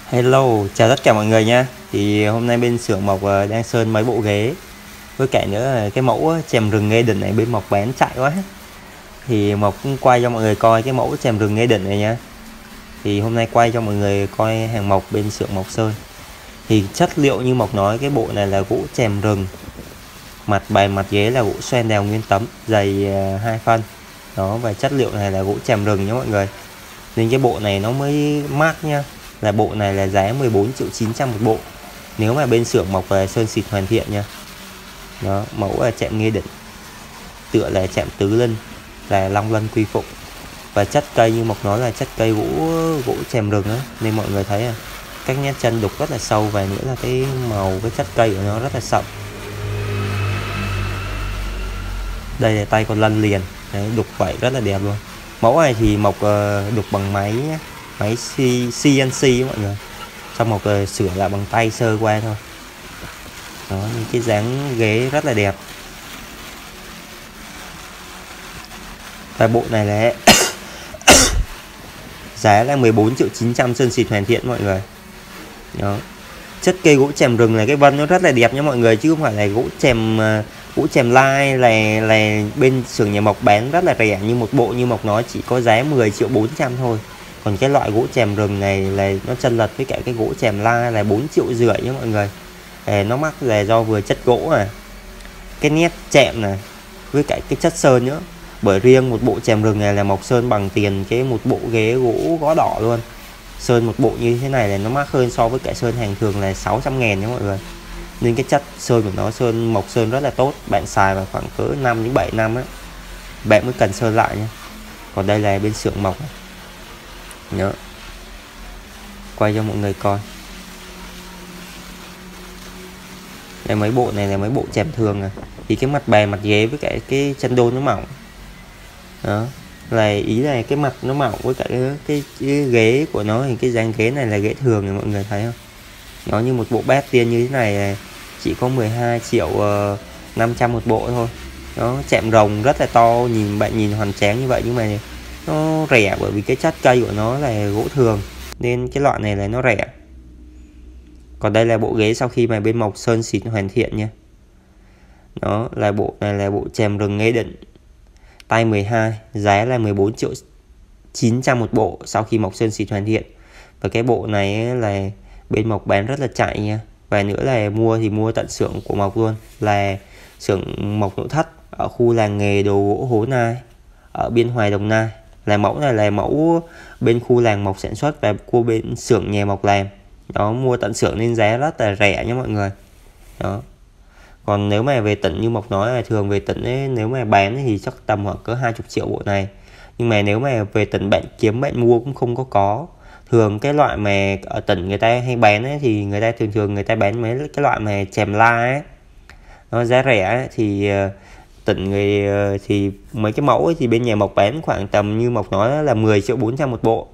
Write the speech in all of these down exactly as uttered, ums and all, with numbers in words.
Hello, chào tất cả mọi người nha. Thì hôm nay bên xưởng Mộc ờ, đang sơn mấy bộ ghế. Với cả nữa là cái mẫu chèm rừng Nghê Định này bên Mộc bán chạy quá. Thì Mộc cũng quay cho mọi người coi cái mẫu chèm rừng Nghê Định này nha. Thì hôm nay quay cho mọi người coi hàng Mộc bên xưởng Mộc sơn. Thì chất liệu như Mộc nói, cái bộ này là gỗ chèm rừng. Mặt bài mặt ghế là gỗ xoen đèo nguyên tấm, dày hai phân. Đó, và chất liệu này là gỗ chèm rừng nha mọi người. Nên cái bộ này nó mới mát nha. Là bộ này là giá mười bốn triệu chín trăm một bộ nếu mà bên xưởng Mộc về sơn xịt hoàn thiện nha. Đó, mẫu là chạm Nghê Định, tựa là chạm Tứ Linh, là long lân quy phụng. Và chất cây như Mộc nói là chất cây gỗ gỗ chèm rừng á, nên mọi người thấy à, các nét chân đục rất là sâu, và nữa là cái màu cái chất cây của nó rất là sậm. Đây là tay con lân liền. Đấy, đục vậy rất là đẹp luôn. Mẫu này thì Mộc đục bằng máy nhé, máy xê en xê mọi người, xong Mộc sửa lại bằng tay sơ qua thôi. Đó, những cái dáng ghế rất là đẹp. Và bộ này là giá là mười bốn triệu chín trăm sơn xịt hoàn thiện mọi người. Đó, chất cây gỗ chèm rừng này cái vân nó rất là đẹp nha mọi người, chứ không phải là gỗ chèm gỗ chèm lai là là bên xưởng nhà Mộc bán rất là rẻ. Như một bộ như Mộc nói chỉ có giá mười triệu bốn trăm thôi. Còn cái loại gỗ chèm rừng này là nó chân lật với cả cái gỗ chèm lai là bốn triệu rưỡi nha mọi người. À, nó mắc là do vừa chất gỗ này, cái nét chạm này, với cả cái chất sơn nữa. Bởi riêng một bộ chèm rừng này là Mộc sơn bằng tiền cái một bộ ghế gỗ gõ đỏ luôn. Sơn một bộ như thế này là nó mắc hơn so với cả sơn hàng thường là sáu trăm ngàn nha mọi người. Nên cái chất sơn của nó, sơn Mộc sơn rất là tốt. Bạn xài vào khoảng cỡ năm đến bảy năm á, bạn mới cần sơn lại nha. Còn đây là bên xưởng Mộc. Đó, quay cho mọi người coi. Đây, mấy bộ này là mấy bộ chèm thường à. Thì cái mặt bè mặt ghế với cả cái chân đôn nó mỏng. Đó, là ý là cái mặt nó mỏng với cả cái, cái, cái ghế của nó, thì cái dáng ghế này là ghế thường này mọi người thấy không. Nó như một bộ bát tiên như thế này chỉ có mười hai triệu năm trăm một bộ thôi. Nó chạm rồng rất là to, nhìn bạn nhìn hoành tráng như vậy, nhưng mà nó rẻ bởi vì cái chất cây của nó là gỗ thường, nên cái loại này là nó rẻ. Còn đây là bộ ghế sau khi mà bên Mộc sơn xịt hoàn thiện nha. Đó là bộ này là bộ chèm rừng Nghê Định, tay mười hai, giá là mười bốn triệu chín trăm một bộ sau khi Mộc sơn xịt hoàn thiện. Và cái bộ này là bên Mộc bán rất là chạy nha. Và nữa là mua thì mua tận xưởng của Mộc luôn, là xưởng Mộc Nội Thất ở khu làng nghề đồ gỗ Hố Nai ở Biên Hòa, Đồng Nai. Là mẫu này là mẫu bên khu làng Mộc sản xuất và khu bên xưởng nhà Mộc làm. Đó, mua tận xưởng nên giá rất là rẻ nha mọi người. Đó. Còn nếu mà về tỉnh như Mộc nói là thường về tỉnh ấy, nếu mà bán thì chắc tầm khoảng cỡ hai mươi triệu bộ này. Nhưng mà nếu mà về tỉnh bạn kiếm bạn mua cũng không có có. Thường cái loại mà ở tỉnh người ta hay bán ấy, thì người ta thường thường người ta bán mấy cái loại mà chèm la ấy, nó giá rẻ ấy, thì tỉnh người thì mấy cái mẫu ấy, thì bên nhà Mộc bán khoảng tầm như Mộc nói là mười triệu bốn trăm một bộ.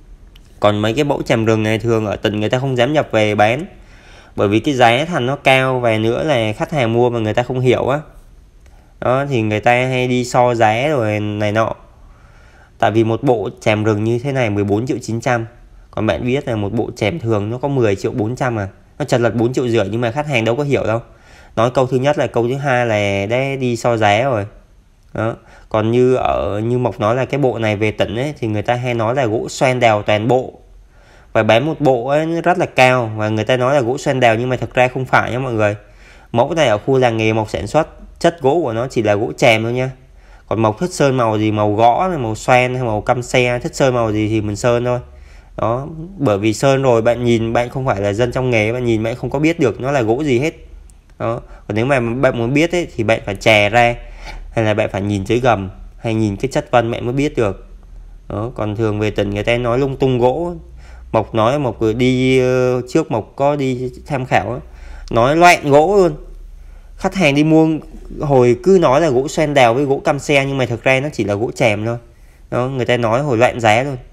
Còn mấy cái mẫu chèm rừng này thường ở tỉnh người ta không dám nhập về bán, bởi vì cái giá thành nó cao, và nữa là khách hàng mua mà người ta không hiểu á. Đó, thì người ta hay đi so giá rồi này nọ. Tại vì một bộ chèm rừng như thế này mười bốn triệu chín trăm. Còn bạn biết là một bộ chèm thường nó có mười triệu bốn trăm à. Nó chật lật bốn triệu rưỡi, nhưng mà khách hàng đâu có hiểu đâu. Nói câu thứ nhất là câu thứ hai là đã đi so giá rồi. Đó. Còn như ở như Mộc nói là cái bộ này về tỉnh ấy, thì người ta hay nói là gỗ xoen đèo toàn bộ. Và bán một bộ ấy rất là cao, và người ta nói là gỗ xoen đèo, nhưng mà thực ra không phải nha mọi người. Mẫu này ở khu làng nghề Mộc sản xuất, chất gỗ của nó chỉ là gỗ chèm thôi nha. Còn Mộc thích sơn màu gì, màu gõ, màu xoen hay màu căm xe, thích sơn màu gì thì mình sơn thôi. Đó, bởi vì sơn rồi bạn nhìn, bạn không phải là dân trong nghề, bạn nhìn bạn không có biết được nó là gỗ gì hết. Đó, còn nếu mà bạn muốn biết ấy, thì bạn phải chè ra, hay là bạn phải nhìn dưới gầm, hay nhìn cái chất vân bạn mới biết được. Đó, còn thường về tỉnh người ta nói lung tung gỗ. Mộc nói Mộc đi trước Mộc có đi tham khảo, nói loạn gỗ luôn. Khách hàng đi mua hồi cứ nói là gỗ xoen đèo với gỗ căm xe, nhưng mà thực ra nó chỉ là gỗ chèm thôi. Đó, người ta nói hồi loạn giá luôn.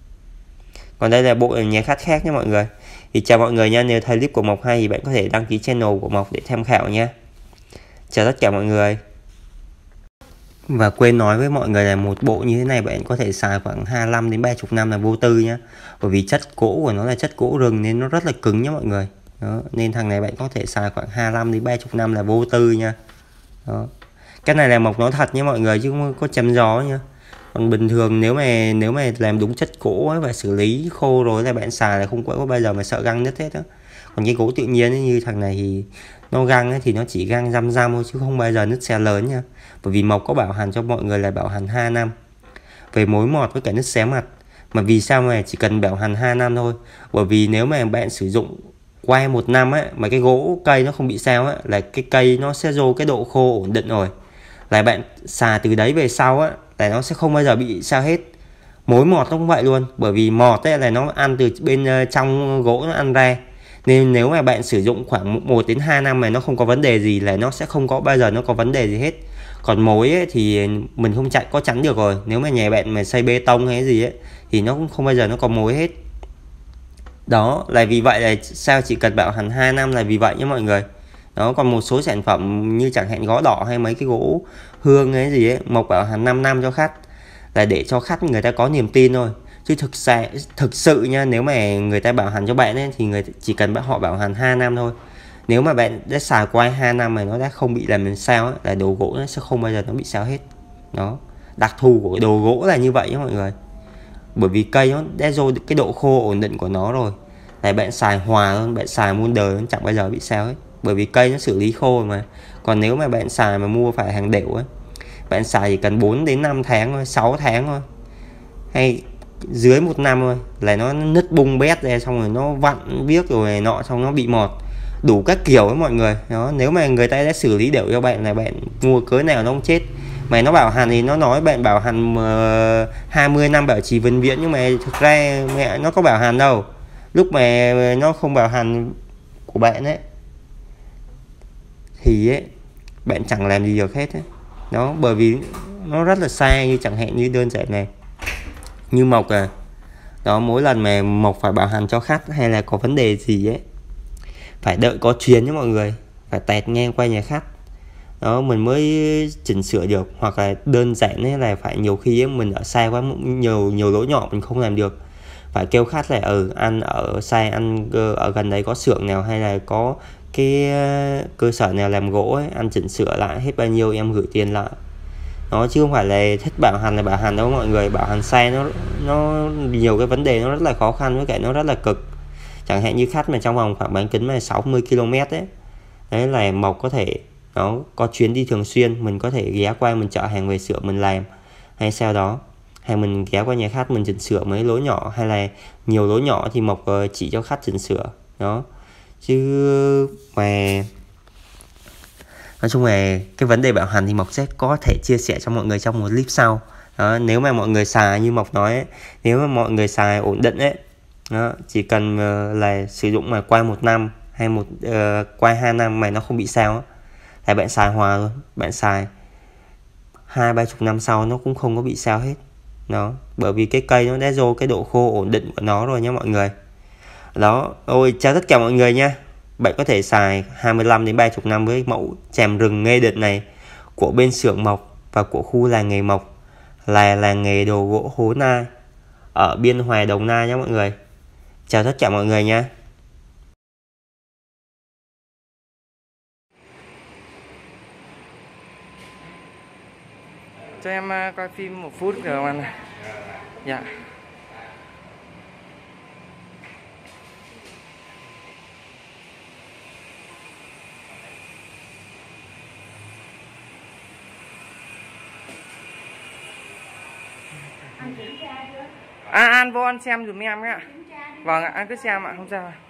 Còn đây là bộ nhà khách khác nha mọi người. Thì chào mọi người nha, nếu thấy clip của Mộc hay thì bạn có thể đăng ký channel của Mộc để tham khảo nha. Chào tất cả mọi người. Và quên nói với mọi người là một bộ như thế này bạn có thể xài khoảng hai mươi lăm đến ba mươi năm là vô tư nhá. Bởi vì chất gỗ của nó là chất gỗ rừng nên nó rất là cứng nhá mọi người. Đó, nên thằng này bạn có thể xài khoảng hai mươi lăm đến ba mươi năm là vô tư nha. Đó. Cái này là mộc nói thật nha mọi người chứ không có chém gió nha. Còn bình thường nếu mà nếu mà làm đúng chất gỗ ấy và xử lý khô rồi là bạn xài là không có bao giờ mà sợ găng nứt hết á. Còn cái gỗ tự nhiên ấy, như thằng này thì nó găng ấy, thì nó chỉ găng răm răm thôi chứ không bao giờ nứt xé lớn nha. Bởi vì mộc có bảo hành cho mọi người là bảo hành hai năm về mối mọt với cả nứt xé mặt. Mà vì sao mà chỉ cần bảo hành hai năm thôi? Bởi vì nếu mà bạn sử dụng qua một năm ấy mà cái gỗ cây nó không bị sao ấy là cái cây nó sẽ vô cái độ khô ổn định rồi. Là bạn xài từ đấy về sau á là nó sẽ không bao giờ bị sao hết. Mối mọt nó cũng vậy luôn, bởi vì mọt ấy là nó ăn từ bên trong gỗ nó ăn ra. Nên nếu mà bạn sử dụng khoảng một đến hai năm mà nó không có vấn đề gì là nó sẽ không có bao giờ nó có vấn đề gì hết. Còn mối ấy, thì mình không chạy có chắn được rồi. Nếu mà nhà bạn mà xây bê tông hay gì ấy thì nó cũng không bao giờ nó có mối hết. Đó là vì vậy là sao chỉ cần bảo hành hai năm là vì vậy nhé mọi người. Đó, còn một số sản phẩm như chẳng hạn gõ đỏ hay mấy cái gỗ hương hay gì ấy, mộc bảo hành năm năm cho khách là để cho khách người ta có niềm tin thôi. Chứ thực sự thực sự nha, nếu mà người ta bảo hành cho bạn ấy thì người chỉ cần họ bảo hành hai năm thôi. Nếu mà bạn đã xài qua hai năm mà nó đã không bị làm sao ấy, là đồ gỗ nó sẽ không bao giờ nó bị sao hết. Đó, đặc thù của đồ gỗ là như vậy nhé mọi người. Bởi vì cây nó đã vô cái độ khô ổn định của nó rồi. Này bạn xài hòa luôn, bạn xài muôn đời nó chẳng bao giờ bị sao hết. Bởi vì cây nó xử lý khô mà. Còn nếu mà bạn xài mà mua phải hàng đểu ấy, bạn xài chỉ cần bốn đến năm tháng thôi, sáu tháng thôi, hay dưới một năm thôi là nó nứt bung bét ra, xong rồi nó vặn viếc rồi này nọ, xong nó bị mọt đủ các kiểu với mọi người. Đó, nếu mà người ta đã xử lý đều cho bạn là bạn mua cớ nào nó không chết. Mà nó bảo hành thì nó nói bạn bảo hành uh, hai mươi năm bảo trì vĩnh viễn, nhưng mà thực ra mẹ nó có bảo hành đâu. Lúc mà nó không bảo hành của bạn ấy thì ấy, bạn chẳng làm gì được hết ấy. Đó, bởi vì nó rất là sai. Như chẳng hạn như đơn giản này, như mộc à, đó, mỗi lần mà mộc phải bảo hành cho khách hay là có vấn đề gì ấy phải đợi có chuyến với mọi người, phải tẹt ngang qua nhà khách đó mình mới chỉnh sửa được. Hoặc là đơn giản ấy là phải nhiều khi ấy, mình ở xa quá, nhiều nhiều lỗ nhỏ mình không làm được, phải kêu khách là ừ ăn ở xa, ăn ở gần đấy có xưởng nào hay là có cái cơ sở nào làm gỗ ấy, ăn chỉnh sửa lại hết bao nhiêu em gửi tiền lại. Nó chứ không phải là thích bảo hành là bảo hành đâu mọi người. Bảo hành sai nó nó nhiều cái vấn đề, nó rất là khó khăn với cả nó rất là cực. Chẳng hạn như khách mà trong vòng khoảng bán kính mà sáu mươi ki lô mét ấy, đấy là mộc có thể nó có chuyến đi thường xuyên, mình có thể ghé qua mình chở hàng về sửa mình làm, hay sau đó hay mình ghé qua nhà khách mình chỉnh sửa mấy lỗi nhỏ, hay là nhiều lỗi nhỏ thì mộc chỉ cho khách chỉnh sửa đó. Chứ mà nói chung là cái vấn đề bảo hành thì mộc sẽ có thể chia sẻ cho mọi người trong một clip sau đó. Nếu mà mọi người xài như mộc nói ấy, nếu mà mọi người xài ổn định ấy đó, chỉ cần là sử dụng mà qua một năm hay một uh, qua hai năm mà nó không bị sao ấy, là bạn xài hòa luôn, bạn xài hai ba chục năm sau nó cũng không có bị sao hết đó. Bởi vì cái cây nó đã vô cái độ khô ổn định của nó rồi nhé mọi người. Đó, ôi chào tất cả mọi người nha. Bạn có thể xài hai mươi lăm đến ba mươi năm với mẫu chàm rừng Nghê Định này của bên xưởng mộc và của khu làng nghề mộc, là làng nghề đồ gỗ Hố Nai ở Biên Hòa, Đồng Nai nhé mọi người. Chào tất cả mọi người nha. Cho em coi phim một phút được không anh? Dạ. À, anh vô anh xem dùm em ạ. Vâng ạ, anh cứ xem ạ, không sao ạ.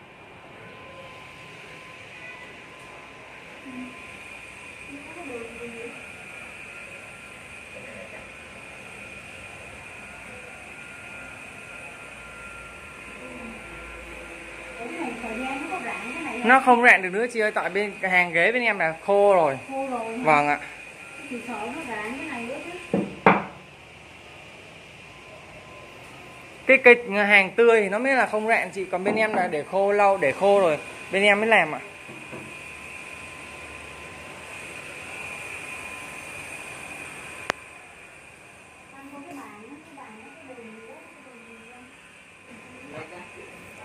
Nó không rạn được nữa chị ơi, tại bên hàng ghế bên em là khô rồi. Khô rồi. Vâng ạ. Thì sợ nó rạn cái này nữa chứ. Cái cây hàng tươi thì nó mới là không rạn chị, còn bên em là để khô lâu, để khô rồi bên em mới làm ạ.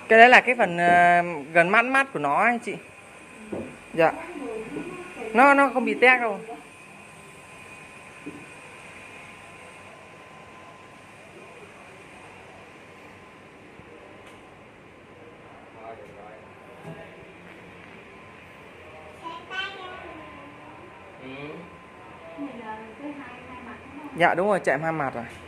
Cái đấy là cái phần uh, gần mắt mắt của nó ấy chị. Dạ. Nó nó không bị tét đâu. Dạ đúng rồi, chạm hai mặt rồi.